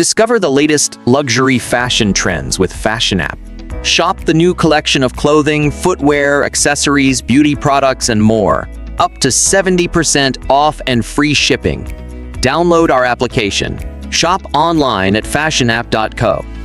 Discover the latest luxury fashion trends with Fashion App. Shop the new collection of clothing, footwear, accessories, beauty products, and more. Up to 70% off and free shipping. Download our application. Shop online at fashionapp.co.